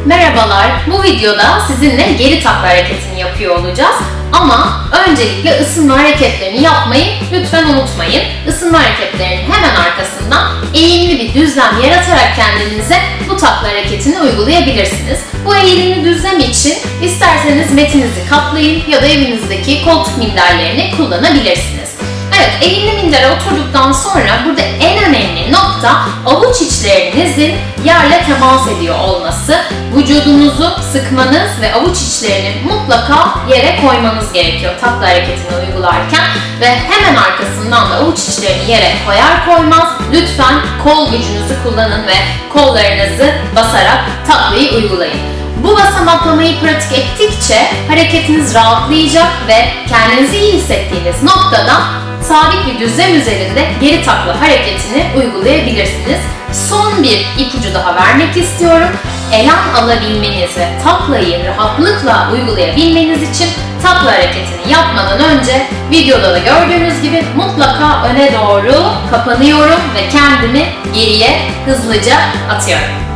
Merhabalar, bu videoda sizinle geri takla hareketini yapıyor olacağız. Ama öncelikle ısınma hareketlerini yapmayı lütfen unutmayın. Isınma hareketlerinin hemen arkasından eğimli bir düzlem yaratarak kendinize bu takla hareketini uygulayabilirsiniz. Bu eğimli düzlem için isterseniz metinizi katlayın ya da evinizdeki koltuk minderlerini kullanabilirsiniz. Evet, eğimli mindere oturduktan sonra burada en önemli nokta avuç içlerinizin yerle temas ediyor olması. Vücudunuzu sıkmanız ve avuç içlerini mutlaka yere koymanız gerekiyor takla hareketini uygularken. Ve hemen arkasından da avuç içlerini yere koyar koymaz lütfen kol gücünüzü kullanın ve kollarınızı basarak taklayı uygulayın. Bu basamaklamayı pratik ettikçe hareketiniz rahatlayacak ve kendinizi iyi hissettiğiniz noktada sabit bir düzlem üzerinde geri takla hareketini uygulayabilirsiniz. Son bir ipucu daha vermek istiyorum. Elan alabilmeniz ve taklayı rahatlıkla uygulayabilmeniz için takla hareketini yapmadan önce videoda da gördüğünüz gibi mutlaka öne doğru kapanıyorum ve kendimi geriye hızlıca atıyorum.